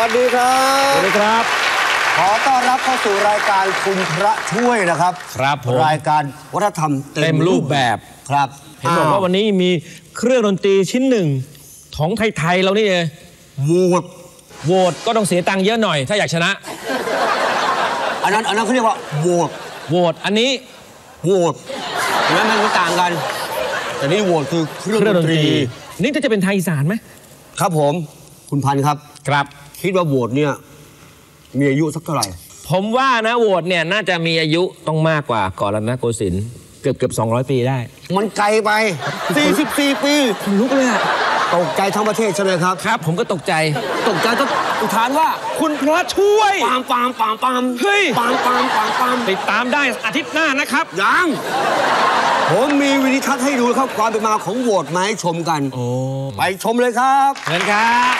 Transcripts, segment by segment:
วัสดีครับสวัสดีครับขอต้อนรับเข้าสู่รายการคุณพระช่วยนะครับครับผมรายการวัฒนธรรมเต็มรูปแบบครับเห็นบอกว่าวันนี้มีเครื่องดนตรีชิ้นหนึ่งของไทยๆเรานี่เลยโหวตก็ต้องเสียตังค์เยอะหน่อยถ้าอยากชนะอันนั้นเขาเรียกว่าโหวตอันนี้โหวตเห็นไหมมันต่างกันแต่นี่โหวตคือเครื่องดนตรีนี่จะเป็นไทยอีสานไหมครับผมคุณพันธ์ครับครับคิดว่าโหวตเนี่ยมีอายุสักเท่าไหร่ผมว่านะโหวตเนี่ยน่าจะมีอายุต้องมากกว่าก่อนรัตนโกสินทร์เกือบ200 ปีได้มันไกลไป44 ปีคนลุกเลยอะตกใจทั้งประเทศใช่ไหมครับครับผมก็ตกใจต้องอุทานว่าคุณพระช่วยปามเฮ้ยปามติดตามได้อาทิตย์หน้านะครับยังผมมีวิดีทัศน์ให้ดูครับความเป็นมาของโหวตมาให้ชมกันไปชมเลยครับเชิญครับ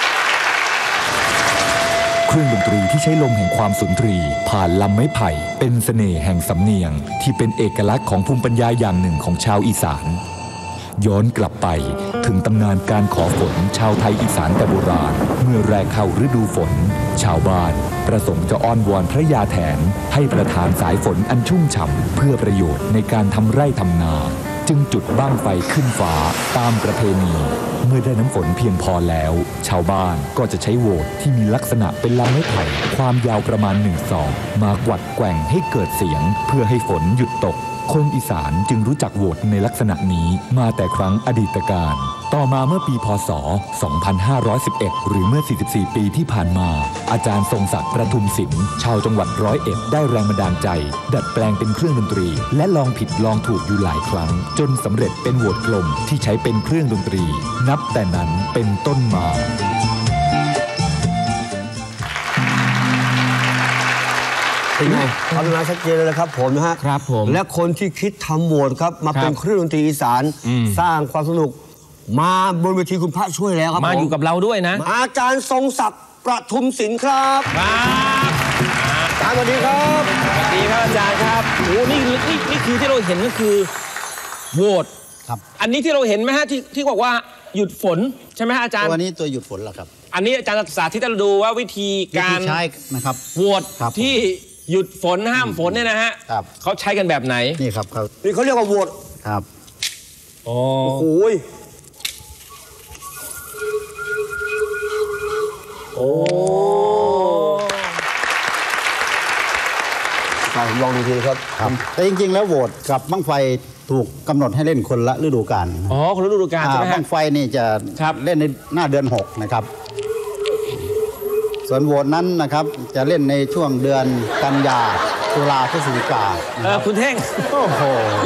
เครื่องดนตรีที่ใช้ลมแห่งความสุนทรีผ่านลำไม้ไผ่เป็นเสน่ห์แห่งสำเนียงที่เป็นเอกลักษณ์ของภูมิปัญญาอย่างหนึ่งของชาวอีสานย้อนกลับไปถึงตำนานการขอฝนชาวไทยอีสานแต่โบราณเมื่อแรกเข้าฤดูฝนชาวบ้านประสงค์จะอ้อนวอนพระยาแถนให้ประทานสายฝนอันชุ่มฉ่ำเพื่อประโยชน์ในการทำไร่ทำนาจึงจุดบั้งไฟขึ้นฟ้าตามประเพณีเมื่อได้น้ำฝนเพียงพอแล้วชาวบ้านก็จะใช้โหวดที่มีลักษณะเป็นลำไม้ไผ่ความยาวประมาณ1 ศอกมากวัดแกว่งให้เกิดเสียงเพื่อให้ฝนหยุดตกคนอีสานจึงรู้จักโหวดในลักษณะนี้มาแต่ครั้งอดีตการต่อมาเมื่อปีพ.ศ. 2511 หรือเมื่อ44 ปีที่ผ่านมาอาจารย์ทรงศักดิ์ประทุมศิลป์ชาวจังหวัด101ได้แรงบันดาลใจดัดแปลงเป็นเครื่องดนตรีและลองผิดลองถูกอยู่หลายครั้งจนสำเร็จเป็นโหวดกลมที่ใช้เป็นเครื่องดนตรีนับแต่นั้นเป็นต้นมาเป็นไงความเป็นมาชัดเจนเลยครับผมนะฮะครับผมและคนที่คิดทำโหวตครับมาเป็นเครื่องดนตรีอีสานสร้างความสนุกมาบนเวทีคุณพระช่วยแล้วครับมาอยู่กับเราด้วยนะอาจารย์ทรงศักดิ์ประทุมศิลป์ครับอาจารย์สวัสดีครับสวัสดีครับอาจารย์ครับโอ้นี่คือที่เราเห็นก็คือโหวตครับอันนี้ที่เราเห็นไหมฮะที่บอกว่าหยุดฝนใช่ไหมฮะอาจารย์ตัวนี้ตัวหยุดฝนเหรอครับอันนี้อาจารย์สาธิตให้เราดูว่าวิธีการใช้นะครับโหวตที่หยุดฝนห้ามฝนเนี่ยนะฮะเขาใช้กันแบบไหนนี่ครับนี่เขาเรียกว่าโหวตครับโอ้โหผมลองดูทีครับแต่จริงๆแล้วโหวตกับบั้งไฟถูกกำหนดให้เล่นคนละฤดูกาลคนละฤดูกาลใช่ไหมบั้งไฟนี่จะเล่นในหน้าเดือน6นะครับส่วนโหวตนั้นนะครับจะเล่นในช่วงเดือนกันยาตุลาพฤศจิกาคุณเท่งโอ้โห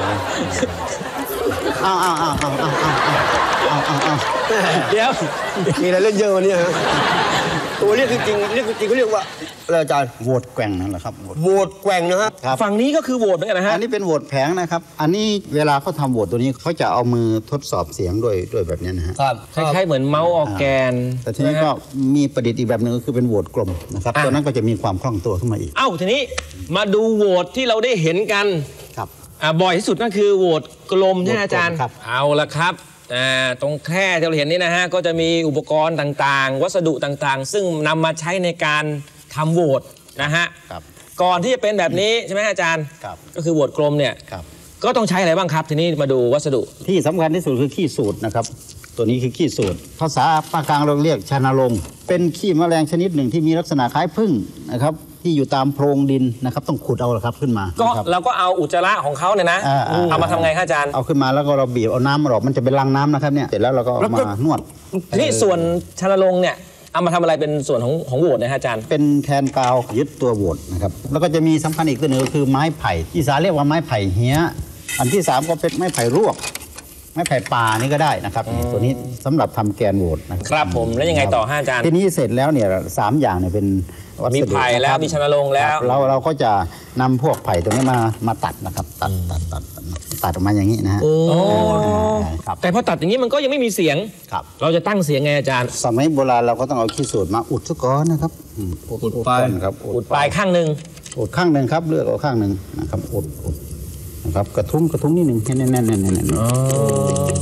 เดี๋ยวมีอะไรเล่นเยอะวันนี้ฮะตัวเรียกจริงเขาเรียกว่าอะไรอาจารย์โหวตแกว่งนั่นแหละครับโหวตแกว่งนะฮะฝั่งนี้ก็คือโหวตเหมือนกันนะฮะอันนี้เป็นโหวตแผงนะครับอันนี้เวลาเขาทำโหวตตัวนี้เขาจะเอามือทดสอบเสียงด้วยแบบนี้นะฮะคล้ายๆเหมือนเมาส์ออร์แกนแต่ทีนี้ก็มีประดิษฐ์อีกแบบหนึ่งก็คือเป็นโหวตกลมนะครับตัวนั้นก็จะมีความคล่องตัวขึ้นมาอีกทีนี้มาดูโหวตที่เราได้เห็นกันครับบ่อยที่สุดนั่นคือโหวตกลมใช่ไหมอาจารย์เอาละครับตรงแคร่ที่เราเห็นนี่นะฮะก็จะมีอุปกรณ์ต่างๆวัสดุต่างๆซึ่งนำมาใช้ในการทำโหวตนะฮะก่อนที่จะเป็นแบบนี้ใช่ไหมอาจารย์ก็คือโหวตกลมเนี่ยก็ต้องใช้อะไรบ้างครับทีนี้มาดูวัสดุที่สำคัญที่สุดคือขี้สูตรนะครับตัวนี้คือขี้สูตรภาษาภาคกลางเราเรียกชานาลงเป็นขี้แมลงชนิดหนึ่งที่มีลักษณะคล้ายผึ้งนะครับที่อยู่ตามโพรงดินนะครับต้องขุดเอาครับขึ้นมาก็เราก็เอาอุจจาระของเขาเนี่ยนะเอามาทำไงครับอาจารย์เอาขึ้นมาแล้วก็เราบีบเอาน้ำมาออกมันจะเป็นรังน้ำนะครับเนี่ยเสร็จแล้วเราก็เอามานวดนี่ส่วนชานาลงเนี่ยเอามาทำอะไรเป็นส่วนของโหวตนะฮะอาจารย์เป็นแทนกาวยึดตัวโหวตนะครับแล้วก็จะมีสำคัญอีกตัวหนึ่งก็คือไม้ไผ่อีสานเรียกว่าไม้ไผ่เหี้ยอันที่3ก็เป็นไม้ไผ่รวกไม้ไผ่ป่านี่ก็ได้นะครับตัวนี้สำหรับทำแกนโหวตนะครับผมแล้วยังไงต่ออาจารย์ทีนี้เสร็จแล้วเนี่ย3อย่างเนี่ยเป็นมีไผ่แล้วมีชนรงแล้วเราก็จะนำพวกไผ่ตรงนี้มาตัดนะครับตัดออกมาอย่างนี้นะฮะแต่พอตัดอย่างนี้มันก็ยังไม่มีเสียงเราจะตั้งเสียงไงอาจารย์สมัยโบราณเราก็ต้องเอาขี้สูตรมาอุดซะก่อนนะครับอุดปลายครับอุดปลายข้างหนึ่งอุดข้างหนึ่งครับเลือกเอาข้างหนึ่งนะครับอุดนะครับกระทุ้งนิดหนึ่งแน่น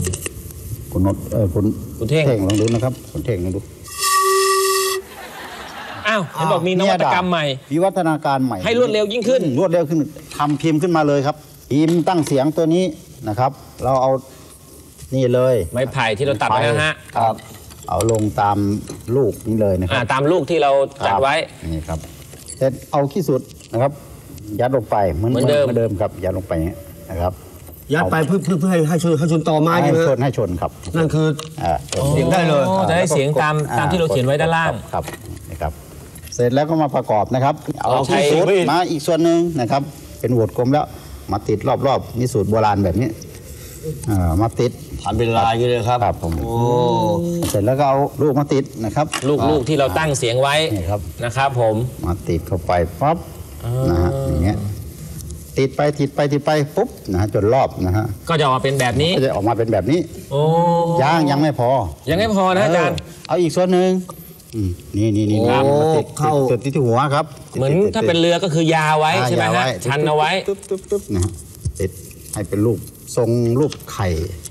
คุณนดคุณเท่งลองดูนะครับคุณเท่งลองดูาวเห็นบอกมีนวัตกรรมใหม่วิวัฒนาการใหม่ให้รวดเร็วยิ่งขึ้นรวดเร็วขึ้นทำพิมพ์ขึ้นมาเลยครับพิมพ์ตั้งเสียงตัวนี้นะครับเราเอานี่เลยไม้ไผ่ที่เราตัดไว้นะฮะครับเอาลงตามลูกนี้เลยนะครับตามลูกที่เราจัดไว้นี่ครับเสร็จเอาขี้สุดนะครับยัดลงไปเหมือนเดิมครับยัดลงไปนะครับยัดไปเพื่อให้ชนต่อไม้ใช่ไหมให้ชนครับนั่นคือเสียงได้เลยจะได้เสียงตามที่เราเขียนไว้ด้านล่างครับนะครับเสร็จแล้วก็มาประกอบนะครับเอาขี้สุดมาอีกส่วนหนึ่งนะครับเป็นโหวดกลมแล้วมาติดรอบๆนี่สูตรโบราณแบบนี้มาติดทำเป็นลายกันเลยครับครับผมเสร็จแล้วก็เอาลูกมาติดนะครับลูกที่เราตั้งเสียงไว้นะครับผมมาติดเข้าไปปั๊บนะฮะอย่างเงี้ยติดไปปุ๊บนะฮะจนรอบนะฮะก็จะออกมาเป็นแบบนี้ก็จะออกมาเป็นแบบนี้ยังไม่พอนะอาจารย์เอาอีกส่วนหนึ่งนี่ครับติดเข้าที่หัวครับเหมือนถ้าเป็นเรือก็คือยาไว้ใช่ไหมฮะชันเอาไว้ตุ๊บนะฮะติดให้เป็นรูปทรงรูปไข่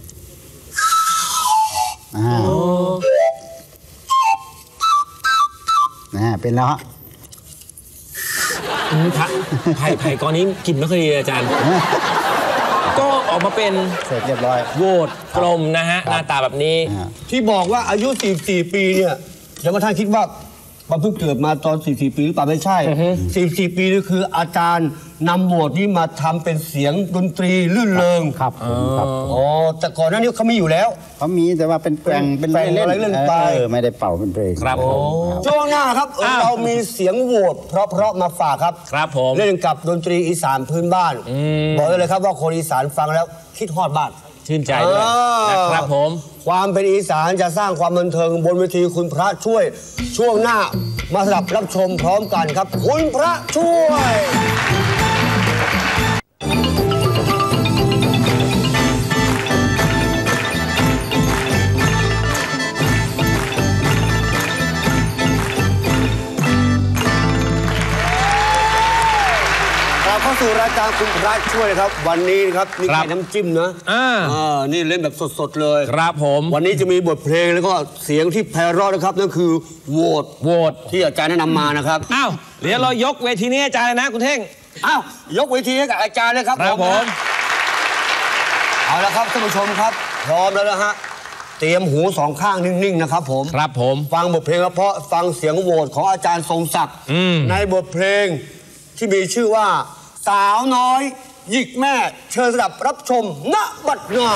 เป็นแล้วฮะไผ่ก้อนนี้กลิ่นไม่ค่อยดีอาจารย์ก็ออกมาเป็นเสร็จเรียบร้อยโหวดกลมนะฮะหน้าตาแบบนี้ที่บอกว่าอายุ44ปีเนี่ยยังมาท่านคิดว่าเพิ่งเกิดมาตอน44ปีหรือเปล่าไม่ใช่44ปีนี่คืออาจารย์นำโหวดนี้มาทำเป็นเสียงดนตรีลื่นเริงครับแต่ก่อนหน้านี้เขามีอยู่แล้วเขามีแต่ว่าเป็นแปลงเป็นอะไรเล่นไปไม่ได้เป่าเป็นเพลงครับช่วงหน้าครับเรามีเสียงโหวดเพราะมาฝากครับครับผมเล่นกับดนตรีอีสานพื้นบ้านบอกเลยครับว่าคนอีสานฟังแล้วคิดฮอดบ้านชื่นใจด้วยนะครับผมความเป็นอีสานจะสร้างความบันเทิงบนเวทีคุณพระช่วยช่วงหน้ามาสลับรับชมพร้อมกันครับคุณพระช่วยเข้าสู่รายการคุณพระช่วยครับวันนี้ครับมีไข่น้ำจิ้มนะนี่เล่นแบบสดๆเลยครับผมวันนี้จะมีบทเพลงแล้วก็เสียงที่ไพเราะนะครับนั่นคือโหวตที่อาจารย์แนะนำมานะครับเดี๋ยวเรายกเวทีนี้อาจารย์นะคุณเท่งยกเวทีให้กับอาจารย์เลยครับผมเอาละครับท่านผู้ชมครับพร้อมแล้วนะฮะเตรียมหูสองข้างนิ่งๆนะครับผมครับผมฟังบทเพลงเพราะฟังเสียงโหวตของอาจารย์ทรงศักดิ์ในบทเพลงที่มีชื่อว่าสาวน้อยหยิกแม่เชิญสดับรับชมณบัดนี้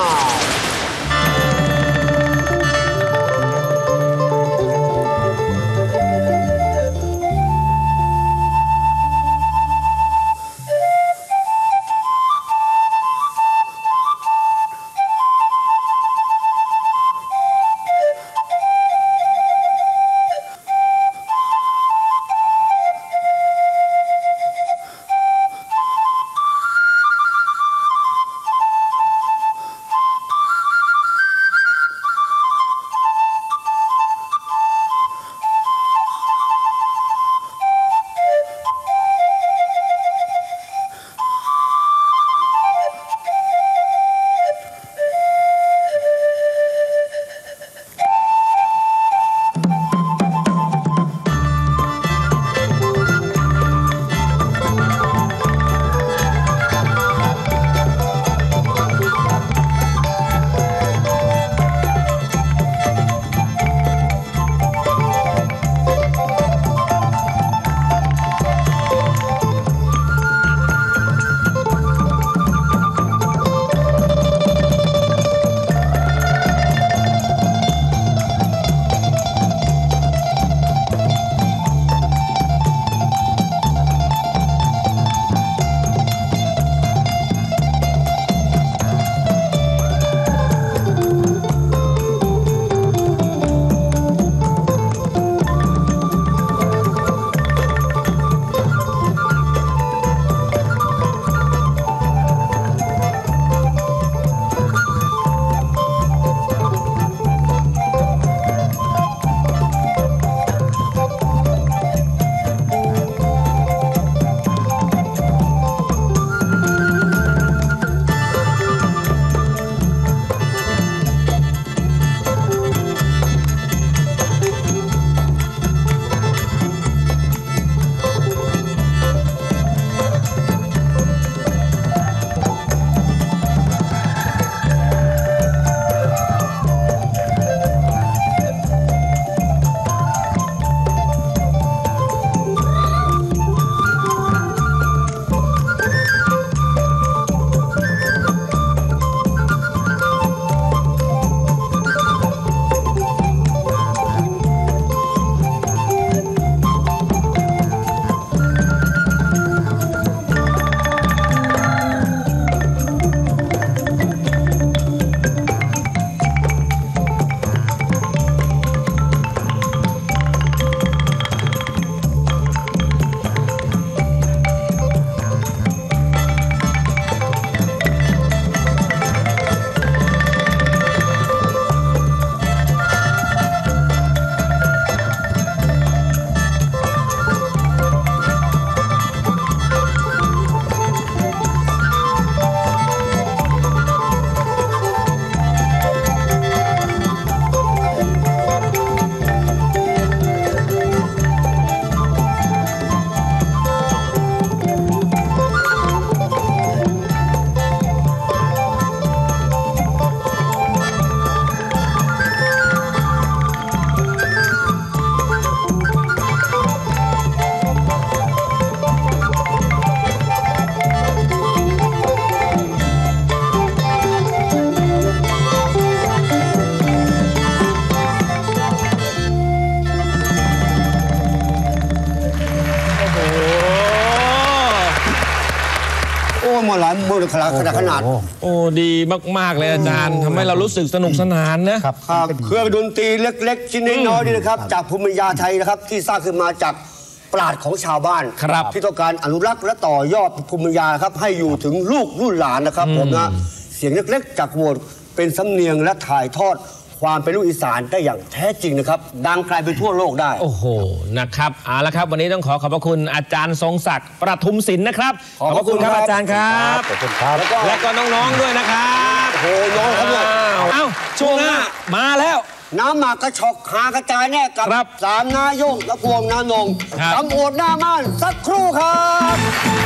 ขนาดโอ้ดีมากๆเลยอาจารย์ทำให้เรารู้สึกสนุกสนานนะครับเครื่องดนตรีเล็กๆชิ้นน้อยๆนี่นะครับจากภูมิปัญญาไทยนะครับที่สร้างขึ้นมาจากปราชญ์ของชาวบ้านที่ต้องการอนุรักษ์และต่อยอดภูมิปัญญาครับให้อยู่ถึงลูกรุ่นหลานนะครับผมนะเสียงเล็กๆจากโหวตเป็นสำเนียงและถ่ายทอดความเป็นลูกอีสานได้อย่างแท้จริงนะครับดังไกลไปทั่วโลกได้โอ้โหนะครับเอาละครับวันนี้ต้องขอบพระคุณอาจารย์ทรงศักดิ์ประทุมศิลป์นะครับขอบพระคุณครับอาจารย์ครับขอบคุณครับและก็น้องๆด้วยนะครับโอ้โหน้องครับเนี่ยช่วงหน้ามาแล้วน้ำหมากกระชอกหากระจายแน่กับ3นายกและพวงนานงตำรวจหน้าม่านสักครู่ครับ